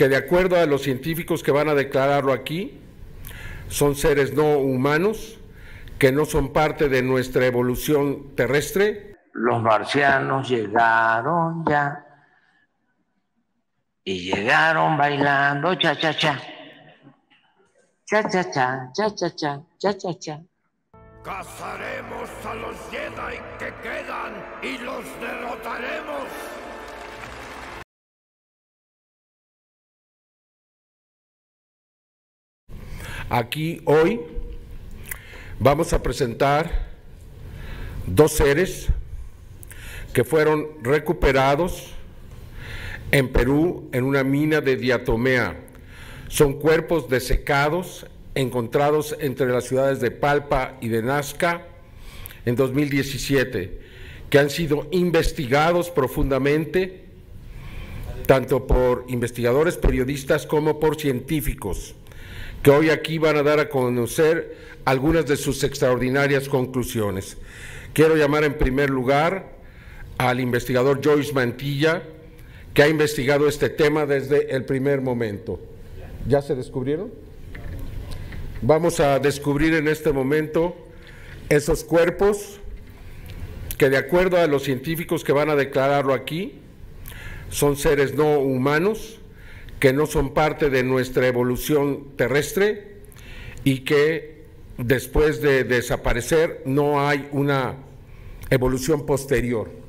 que de acuerdo a los científicos que van a declararlo aquí, son seres no humanos, que no son parte de nuestra evolución terrestre. Los marcianos llegaron ya y llegaron bailando cha-cha-cha. Cha-cha-cha, cha-cha-cha, cha-cha-cha. Cazaremos a los Jedi que quedan y los derrotaremos. Aquí hoy vamos a presentar dos seres que fueron recuperados en Perú en una mina de diatomea. Son cuerpos desecados encontrados entre las ciudades de Palpa y de Nazca en 2017, que han sido investigados profundamente, tanto por investigadores, periodistas, como por científicos, que hoy aquí van a dar a conocer algunas de sus extraordinarias conclusiones. Quiero llamar en primer lugar al investigador Joyce Mantilla, que ha investigado este tema desde el primer momento. ¿Ya se descubrieron? Vamos a descubrir en este momento esos cuerpos que, de acuerdo a los científicos que van a declararlo aquí, son seres no humanos, que no son parte de nuestra evolución terrestre y que después de desaparecer no hay una evolución posterior.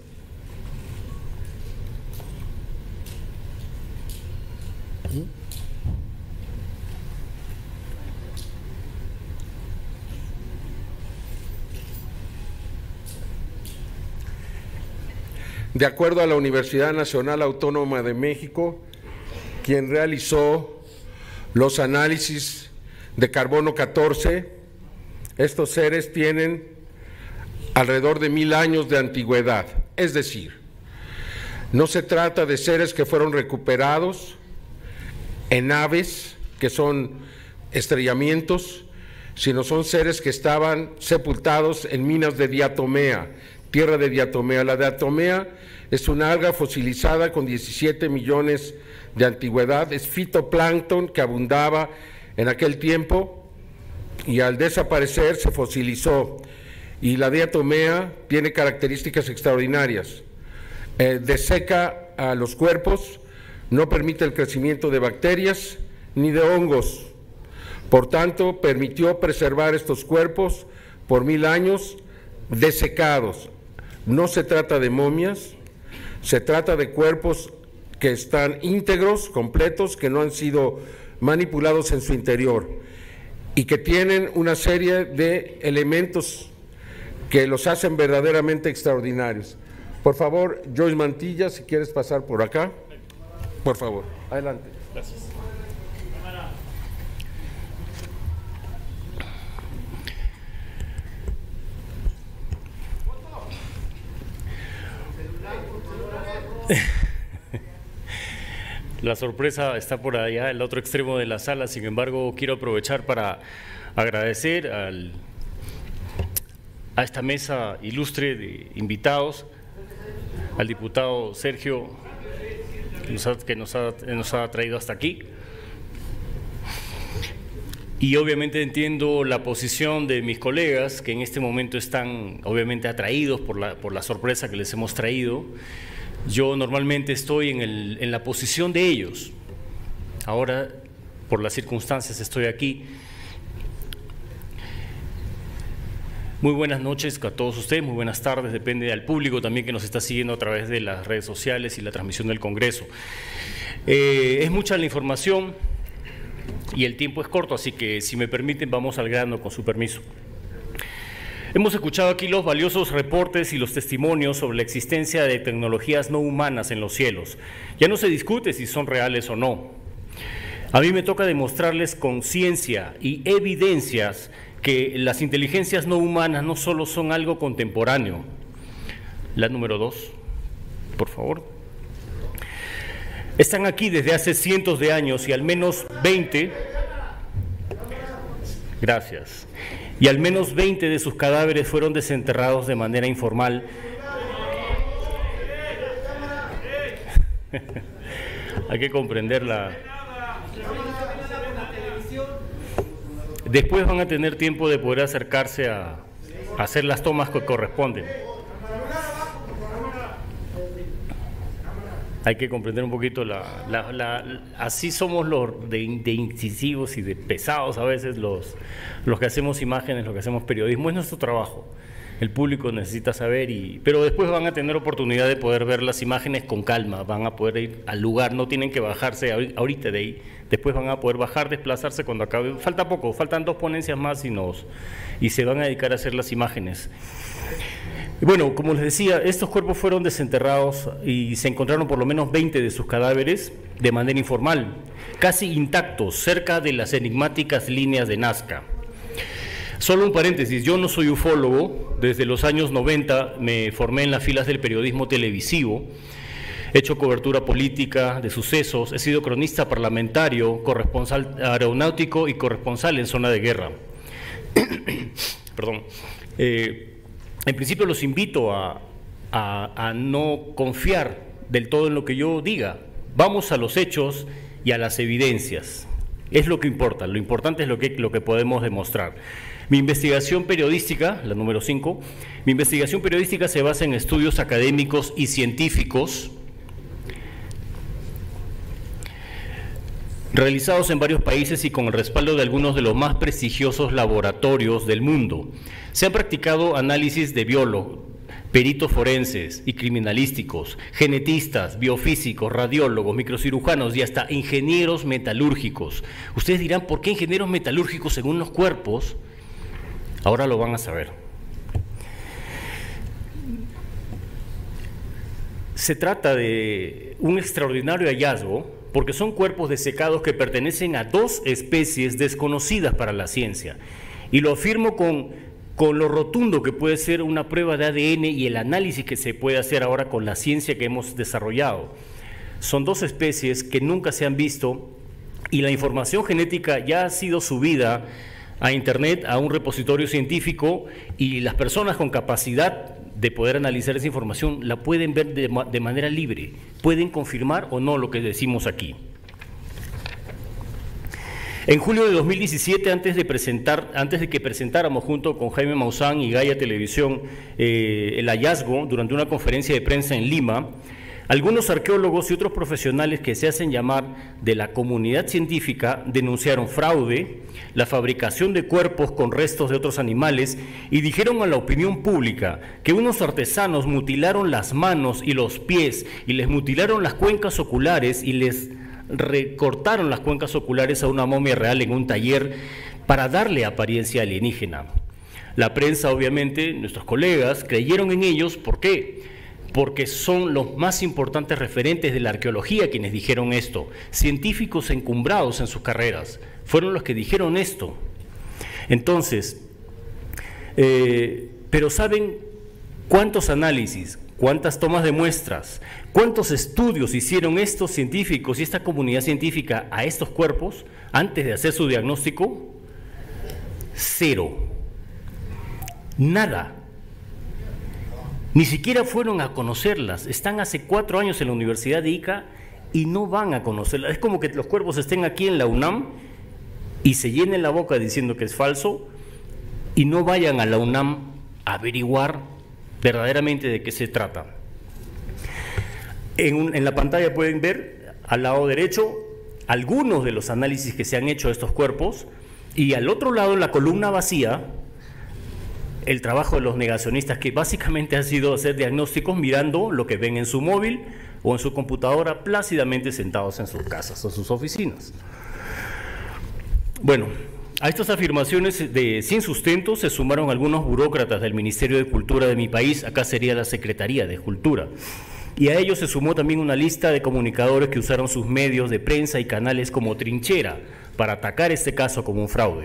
De acuerdo a la Universidad Nacional Autónoma de México, quien realizó los análisis de carbono 14, estos seres tienen alrededor de 1000 años de antigüedad. Es decir, no se trata de seres que fueron recuperados en naves, que son estrellamientos, sino son seres que estaban sepultados en minas de diatomea, tierra de diatomea. La diatomea es una alga fosilizada con 17 millones de antigüedad, es fitoplancton que abundaba en aquel tiempo y al desaparecer se fosilizó. Y la diatomea tiene características extraordinarias, deseca a los cuerpos, no permite el crecimiento de bacterias ni de hongos, por tanto permitió preservar estos cuerpos por 1000 años desecados. No se trata de momias, se trata de cuerpos que están íntegros, completos, que no han sido manipulados en su interior y que tienen una serie de elementos que los hacen verdaderamente extraordinarios. Por favor, Joyce Mantilla, si quieres pasar por acá, por favor, adelante. Gracias. La sorpresa está por allá, el otro extremo de la sala. Sin embargo, quiero aprovechar para agradecer a esta mesa ilustre de invitados, al diputado Sergio, que nos ha traído hasta aquí. Y obviamente entiendo la posición de mis colegas, que en este momento están obviamente atraídos por la sorpresa que les hemos traído. Yo normalmente estoy en la posición de ellos. Ahora, por las circunstancias, estoy aquí. Muy buenas noches a todos ustedes, muy buenas tardes, depende del público también que nos está siguiendo a través de las redes sociales y la transmisión del Congreso. Es mucha la información y el tiempo es corto, así que si me permiten vamos al grano con su permiso. Hemos escuchado aquí los valiosos reportes y los testimonios sobre la existencia de tecnologías no humanas en los cielos. Ya no se discute si son reales o no. A mí me toca demostrarles con ciencia y evidencias que las inteligencias no humanas no solo son algo contemporáneo. La número 2, por favor. Están aquí desde hace cientos de años y al menos 20, gracias, y al menos 20 de sus cadáveres fueron desenterrados de manera informal. Hay que comprender Después van a tener tiempo de poder acercarse a hacer las tomas que corresponden. Hay que comprender un poquito así somos los de incisivos y de pesados a veces los que hacemos imágenes, los que hacemos periodismo. Es nuestro trabajo. El público necesita saber, pero después van a tener oportunidad de poder ver las imágenes con calma, van a poder ir al lugar, no tienen que bajarse ahorita de ahí, después van a poder bajar, desplazarse cuando acabe. Falta poco, faltan 2 ponencias más y se van a dedicar a hacer las imágenes. Bueno, como les decía, estos cuerpos fueron desenterrados y se encontraron por lo menos 20 de sus cadáveres de manera informal, casi intactos, cerca de las enigmáticas líneas de Nazca. Solo un paréntesis, yo no soy ufólogo, desde los años 90 me formé en las filas del periodismo televisivo, he hecho cobertura política de sucesos, he sido cronista parlamentario, corresponsal aeronáutico y corresponsal en zona de guerra. Perdón. En principio los invito a no confiar del todo en lo que yo diga. Vamos a los hechos y a las evidencias. Es lo que importa, lo importante es lo que podemos demostrar. Mi investigación periodística, la número 5, mi investigación periodística se basa en estudios académicos y científicos realizados en varios países y con el respaldo de algunos de los más prestigiosos laboratorios del mundo. Se han practicado análisis de biólogos, peritos forenses y criminalísticos, genetistas, biofísicos, radiólogos, microcirujanos y hasta ingenieros metalúrgicos. Ustedes dirán, ¿por qué ingenieros metalúrgicos en unos cuerpos? Ahora lo van a saber. Se trata de un extraordinario hallazgo porque son cuerpos desecados que pertenecen a 2 especies desconocidas para la ciencia. Y lo afirmo con lo rotundo que puede ser una prueba de ADN y el análisis que se puede hacer ahora con la ciencia que hemos desarrollado. Son 2 especies que nunca se han visto y la información genética ya ha sido subida a Internet, a un repositorio científico, y las personas con capacidad de poder analizar esa información la pueden ver de manera libre, pueden confirmar o no lo que decimos aquí. En julio de 2017, antes de que presentáramos junto con Jaime Maussan y Gaia Televisión el hallazgo durante una conferencia de prensa en Lima, algunos arqueólogos y otros profesionales que se hacen llamar de la comunidad científica denunciaron fraude, la fabricación de cuerpos con restos de otros animales y dijeron a la opinión pública que unos artesanos mutilaron las manos y los pies y les mutilaron las cuencas oculares y les recortaron las cuencas oculares a una momia real en un taller para darle apariencia alienígena. La prensa, obviamente, nuestros colegas, creyeron en ellos. ¿Por qué? Porque son los más importantes referentes de la arqueología quienes dijeron esto, científicos encumbrados en sus carreras, fueron los que dijeron esto. Entonces, pero ¿saben cuántos análisis, cuántas tomas de muestras, cuántos estudios hicieron estos científicos y esta comunidad científica a estos cuerpos antes de hacer su diagnóstico? 0. Nada. Ni siquiera fueron a conocerlas. Están hace 4 años en la Universidad de Ica y no van a conocerlas. Es como que los cuerpos estén aquí en la UNAM y se llenen la boca diciendo que es falso y no vayan a la UNAM a averiguar verdaderamente de qué se trata. En la pantalla pueden ver al lado derecho algunos de los análisis que se han hecho de estos cuerpos y al otro lado, en la columna vacía, el trabajo de los negacionistas, que básicamente ha sido hacer diagnósticos mirando lo que ven en su móvil o en su computadora, plácidamente sentados en sus casas o sus oficinas. Bueno, a estas afirmaciones sin sustento se sumaron algunos burócratas del Ministerio de Cultura de mi país, acá sería la Secretaría de Cultura, y a ellos se sumó también una lista de comunicadores que usaron sus medios de prensa y canales como trinchera para atacar este caso como un fraude.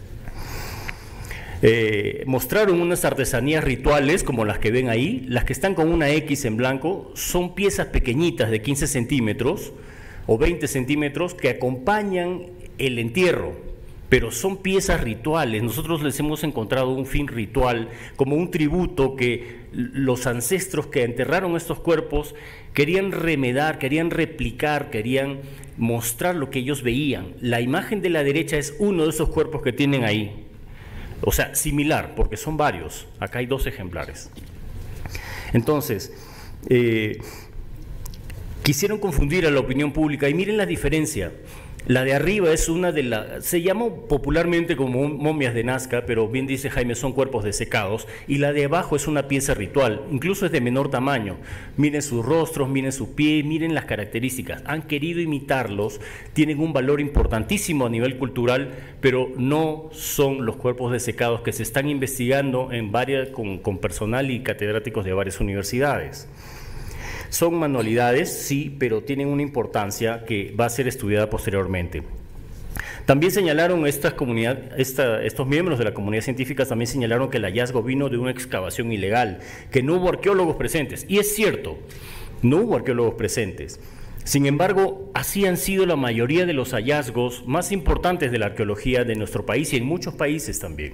Mostraron unas artesanías rituales como las que ven ahí. Las que están con una X en blanco son piezas pequeñitas de 15 centímetros o 20 centímetros que acompañan el entierro. pero son piezas rituales. Nosotros les hemos encontrado un fin ritual, como un tributo que los ancestros que enterraron estos cuerpos querían remedar, querían replicar, querían mostrar lo que ellos veían. La imagen de la derecha es uno de esos cuerpos que tienen ahí, o sea, similar, porque son varios. Acá hay 2 ejemplares. Entonces, quisieron confundir a la opinión pública y miren la diferencia. La de arriba es una de las, se llamó popularmente como momias de Nazca, pero bien dice Jaime, son cuerpos desecados, y la de abajo es una pieza ritual, incluso es de menor tamaño. Miren sus rostros, miren su pie, miren las características. Han querido imitarlos, tienen un valor importantísimo a nivel cultural, pero no son los cuerpos desecados que se están investigando en con personal y catedráticos de varias universidades. Son manualidades, sí, pero tienen una importancia que va a ser estudiada posteriormente. También señalaron estos miembros de la comunidad científica, también señalaron que el hallazgo vino de una excavación ilegal, que no hubo arqueólogos presentes. Y es cierto, no hubo arqueólogos presentes. Sin embargo, así han sido la mayoría de los hallazgos más importantes de la arqueología de nuestro país y en muchos países también.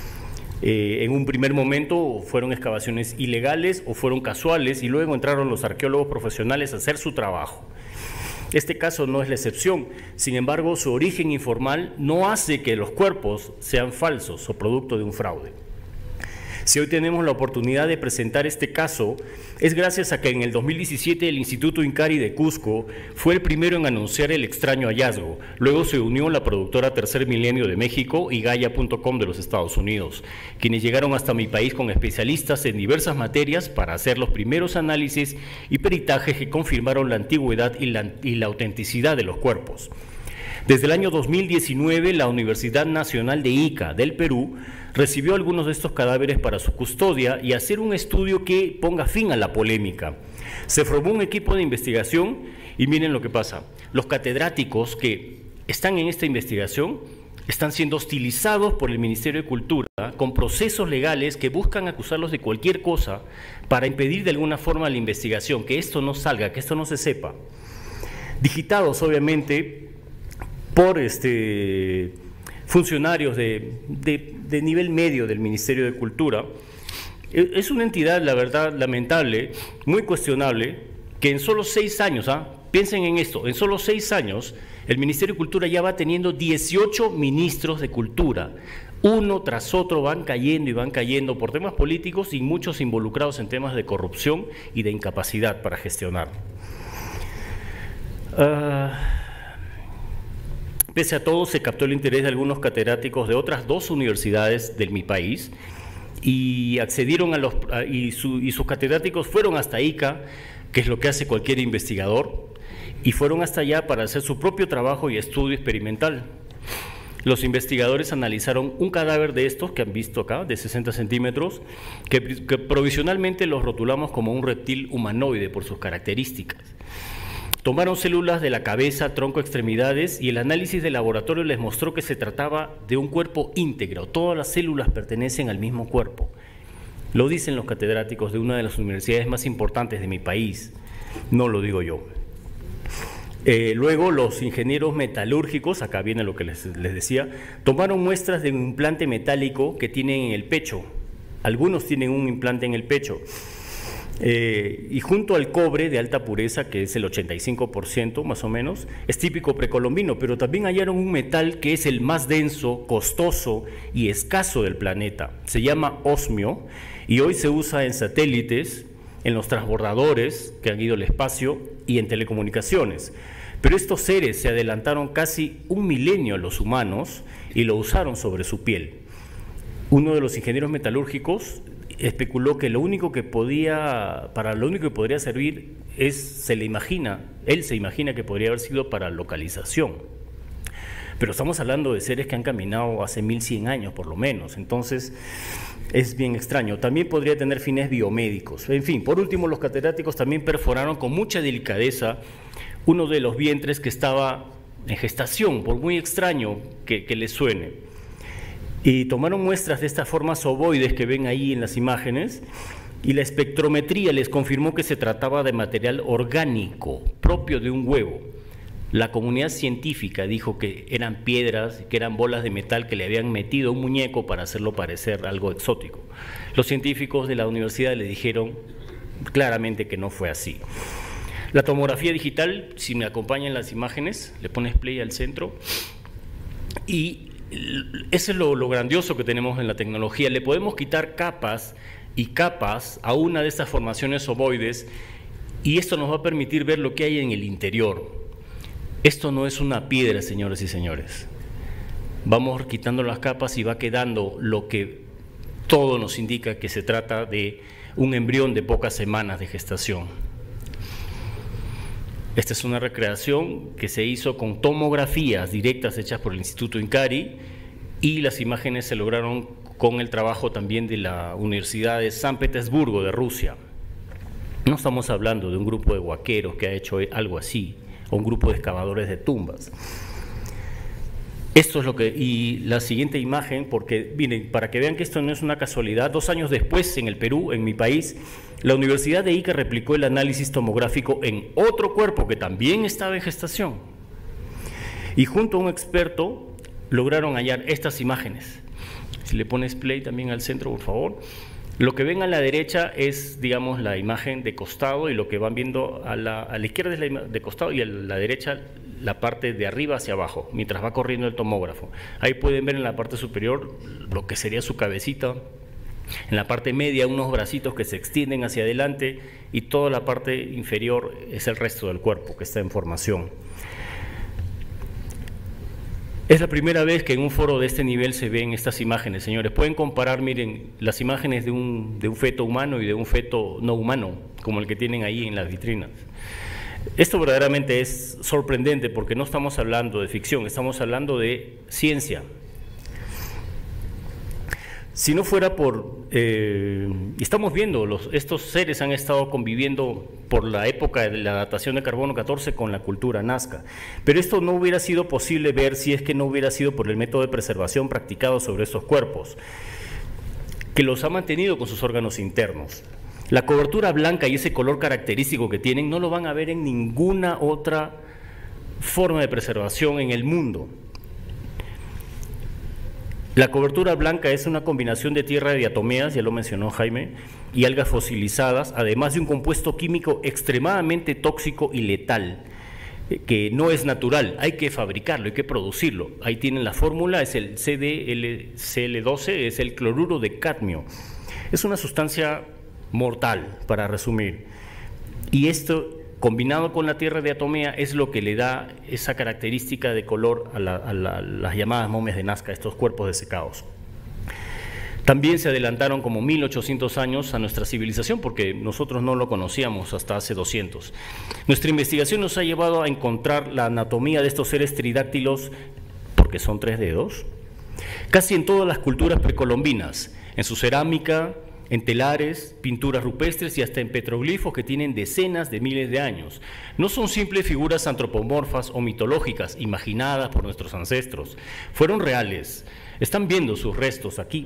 En un primer momento fueron excavaciones ilegales o fueron casuales y luego entraron los arqueólogos profesionales a hacer su trabajo. Este caso no es la excepción, sin embargo su origen informal no hace que los cuerpos sean falsos o producto de un fraude. Si hoy tenemos la oportunidad de presentar este caso, es gracias a que en el 2017 el Instituto Incari de Cusco fue el primero en anunciar el extraño hallazgo. Luego se unió la productora Tercer Milenio de México y Gaia.com de los Estados Unidos, quienes llegaron hasta mi país con especialistas en diversas materias para hacer los primeros análisis y peritajes que confirmaron la antigüedad y la autenticidad de los cuerpos. Desde el año 2019, la Universidad Nacional de Ica del Perú recibió algunos de estos cadáveres para su custodia y hacer un estudio que ponga fin a la polémica. Se formó un equipo de investigación y miren lo que pasa. Los catedráticos que están en esta investigación están siendo hostilizados por el Ministerio de Cultura con procesos legales que buscan acusarlos de cualquier cosa para impedir de alguna forma la investigación, que esto no salga, que esto no se sepa. Digitados, obviamente, por funcionarios de nivel medio del Ministerio de Cultura. Es una entidad, la verdad, lamentable, muy cuestionable, que en solo 6 años, piensen en esto, en solo 6 años, el Ministerio de Cultura ya va teniendo 18 ministros de Cultura. Uno tras otro van cayendo por temas políticos y muchos involucrados en temas de corrupción y de incapacidad para gestionar. Pese a todo, se captó el interés de algunos catedráticos de otras 2 universidades de mi país y accedieron y sus catedráticos fueron hasta Ica, que es lo que hace cualquier investigador, y fueron hasta allá para hacer su propio trabajo y estudio experimental. Los investigadores analizaron un cadáver de estos que han visto acá, de 60 centímetros, que provisionalmente los rotulamos como un reptil humanoide por sus características. Tomaron células de la cabeza, tronco, extremidades y el análisis de laboratorio les mostró que se trataba de un cuerpo íntegro. Todas las células pertenecen al mismo cuerpo. Lo dicen los catedráticos de una de las universidades más importantes de mi país, no lo digo yo. Luego los ingenieros metalúrgicos, acá viene lo que les decía, tomaron muestras de un implante metálico que tienen en el pecho. Algunos tienen un implante en el pecho. Y junto al cobre de alta pureza, que es el 85% más o menos, es típico precolombino, pero también hallaron un metal que es el más denso, costoso y escaso del planeta. Se llama osmio y hoy se usa en satélites, en los transbordadores que han ido al espacio y en telecomunicaciones. Pero estos seres se adelantaron casi 1 milenio a los humanos y lo usaron sobre su piel. Uno de los ingenieros metalúrgicos especuló que lo único que podría servir él se imagina que podría haber sido para localización. Pero estamos hablando de seres que han caminado hace 1100 años por lo menos, entonces es bien extraño. También podría tener fines biomédicos. En fin, por último, los catedráticos también perforaron con mucha delicadeza uno de los vientres que estaba en gestación, por muy extraño que les suene. Y tomaron muestras de estas formas ovoides que ven ahí en las imágenes y la espectrometría les confirmó que se trataba de material orgánico propio de un huevo. La comunidad científica dijo que eran piedras, que eran bolas de metal que le habían metido a un muñeco para hacerlo parecer algo exótico. Los científicos de la universidad le dijeron claramente que no fue así. La tomografía digital, si me acompañan las imágenes, le pones play al centro, y eso es lo grandioso que tenemos en la tecnología. Le podemos quitar capas y capas a una de estas formaciones ovoides, y esto nos va a permitir ver lo que hay en el interior. Esto no es una piedra, señores y señores. Vamos quitando las capas y va quedando lo que todo nos indica que se trata de un embrión de pocas semanas de gestación. Esta es una recreación que se hizo con tomografías directas hechas por el Instituto Incari, y las imágenes se lograron con el trabajo también de la Universidad de San Petersburgo de Rusia. No estamos hablando de un grupo de huaqueros que ha hecho algo así, o un grupo de excavadores de tumbas. Esto es lo que, y la siguiente imagen, porque miren, para que vean que esto no es una casualidad, 2 años después en el Perú, en mi país, la Universidad de Ica replicó el análisis tomográfico en otro cuerpo que también estaba en gestación. Y junto a un experto lograron hallar estas imágenes. Si le pones play también al centro, por favor. Lo que ven a la derecha es, digamos, la imagen de costado, y lo que van viendo a la izquierda es la de costado, y a la derecha la parte de arriba hacia abajo, mientras va corriendo el tomógrafo. Ahí pueden ver en la parte superior lo que sería su cabecita, en la parte media unos bracitos que se extienden hacia adelante, y toda la parte inferior es el resto del cuerpo que está en formación. Es la primera vez que en un foro de este nivel se ven estas imágenes, señores. Pueden comparar, miren, las imágenes de un feto humano y de un feto no humano, como el que tienen ahí en las vitrinas. Esto verdaderamente es sorprendente, porque no estamos hablando de ficción, estamos hablando de ciencia. Si no fuera por, estamos viendo, estos seres han estado conviviendo por la época de la datación de carbono 14 con la cultura nazca, pero esto no hubiera sido posible ver si es que no hubiera sido por el método de preservación practicado sobre estos cuerpos, que los ha mantenido con sus órganos internos. La cobertura blanca y ese color característico que tienen no lo van a ver en ninguna otra forma de preservación en el mundo. La cobertura blanca es una combinación de tierra de diatomeas, ya lo mencionó Jaime, y algas fosilizadas, además de un compuesto químico extremadamente tóxico y letal, que no es natural, hay que fabricarlo, hay que producirlo. Ahí tienen la fórmula, es el CdCl12, es el cloruro de cadmio. Es una sustancia mortal, para resumir. Y esto, combinado con la tierra de diatomea, es lo que le da esa característica de color a las llamadas momias de Nazca, estos cuerpos desecados. También se adelantaron como 1800 años a nuestra civilización, porque nosotros no lo conocíamos hasta hace 200. Nuestra investigación nos ha llevado a encontrar la anatomía de estos seres tridáctilos, porque son 3 dedos, casi en todas las culturas precolombinas, en su cerámica, en telares, pinturas rupestres y hasta en petroglifos que tienen decenas de miles de años. No son simples figuras antropomorfas o mitológicas imaginadas por nuestros ancestros. Fueron reales. Están viendo sus restos aquí.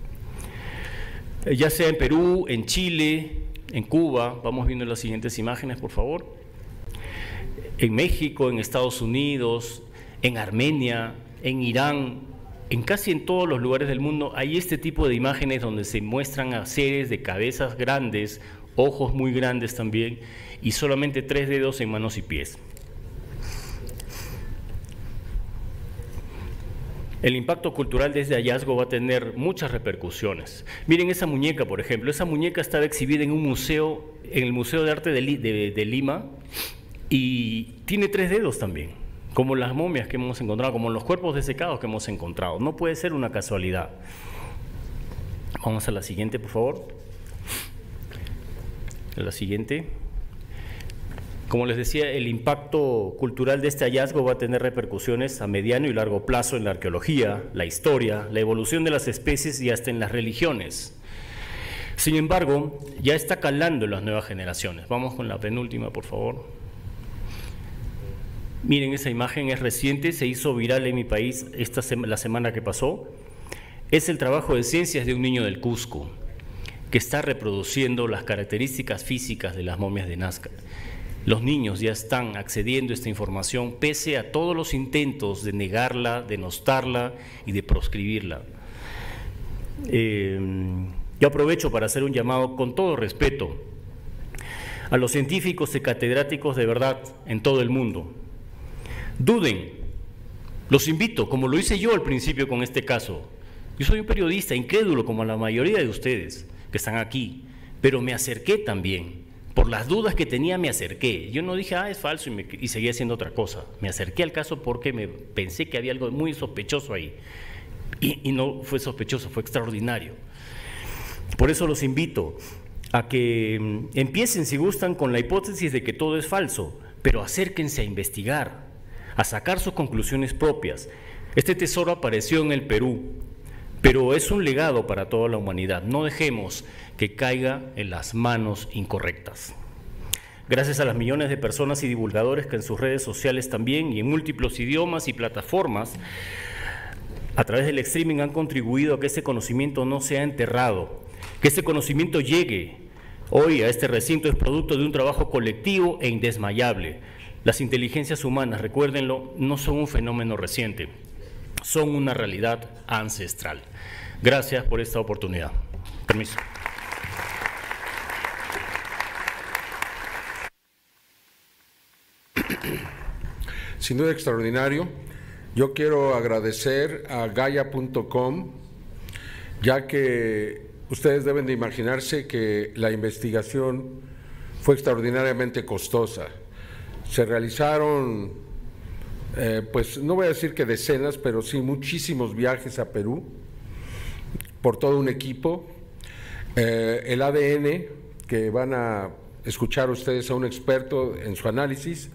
Ya sea en Perú, en Chile, en Cuba, vamos viendo las siguientes imágenes, por favor. En México, en Estados Unidos, en Armenia, en Irán, en casi en todos los lugares del mundo hay este tipo de imágenes donde se muestran a seres de cabezas grandes, ojos muy grandes también, y solamente 3 dedos en manos y pies. El impacto cultural de este hallazgo va a tener muchas repercusiones. Miren esa muñeca, por ejemplo. Esa muñeca estaba exhibida en un museo, en el Museo de Arte de Lima, y tiene 3 dedos también, como las momias que hemos encontrado, como los cuerpos desecados que hemos encontrado. No puede ser una casualidad. Vamos a la siguiente, por favor. A la siguiente. Como les decía, el impacto cultural de este hallazgo va a tener repercusiones a mediano y largo plazo en la arqueología, la historia, la evolución de las especies y hasta en las religiones. Sin embargo, ya está calando en las nuevas generaciones. Vamos con la penúltima, por favor. Miren, esa imagen es reciente, se hizo viral en mi país la semana que pasó. Es el trabajo de ciencias de un niño del Cusco, que está reproduciendo las características físicas de las momias de Nazca. Los niños ya están accediendo a esta información pese a todos los intentos de negarla, de denostarla y de proscribirla. Yo aprovecho para hacer un llamado con todo respeto a los científicos y catedráticos de verdad en todo el mundo. Duden, los invito, como lo hice yo al principio con este caso. Yo soy un periodista incrédulo como la mayoría de ustedes que están aquí, pero me acerqué también. Por las dudas que tenía me acerqué. Yo no dije, es falso y seguí haciendo otra cosa. Me acerqué al caso porque pensé que había algo muy sospechoso ahí. Y no fue sospechoso, fue extraordinario. Por eso los invito a que empiecen, si gustan, con la hipótesis de que todo es falso, pero acérquense a investigar, a sacar sus conclusiones propias. Este tesoro apareció en el Perú, pero es un legado para toda la humanidad. No dejemos que caiga en las manos incorrectas. Gracias a las millones de personas y divulgadores que en sus redes sociales también y en múltiples idiomas y plataformas a través del streaming han contribuido a que este conocimiento no sea enterrado, que este conocimiento llegue hoy a este recinto, es producto de un trabajo colectivo e indesmayable. Las inteligencias humanas, recuérdenlo, no son un fenómeno reciente, son una realidad ancestral. Gracias por esta oportunidad. Permiso. Sin duda extraordinario. Yo quiero agradecer a Gaia.com, ya que ustedes deben de imaginarse que la investigación fue extraordinariamente costosa. Se realizaron, pues no voy a decir que decenas, pero sí muchísimos viajes a Perú por todo un equipo. El ADN, que van a escuchar ustedes a un experto en su análisis,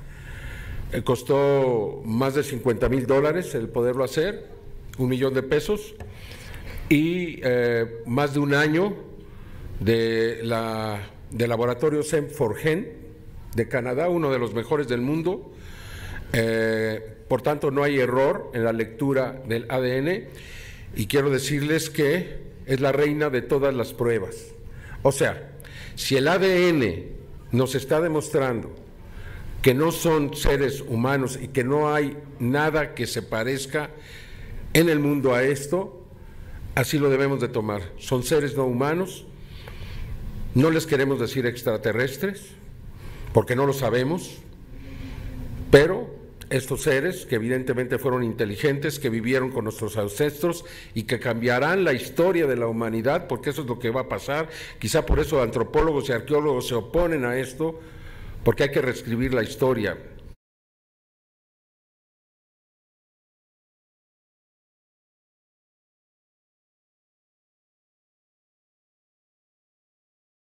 costó más de $50,000 el poderlo hacer, $1 millón de pesos, y más de un año del laboratorio Sem4Gen de Canadá, uno de los mejores del mundo. Por tanto, no hay error en la lectura del ADN, y quiero decirles que es la reina de todas las pruebas. O sea, si el ADN nos está demostrando que no son seres humanos y que no hay nada que se parezca en el mundo a esto, así lo debemos de tomar. Son seres no humanos, no les queremos decir extraterrestres, porque no lo sabemos, pero estos seres que evidentemente fueron inteligentes, que vivieron con nuestros ancestros y que cambiarán la historia de la humanidad, porque eso es lo que va a pasar. Quizá por eso antropólogos y arqueólogos se oponen a esto, porque hay que reescribir la historia.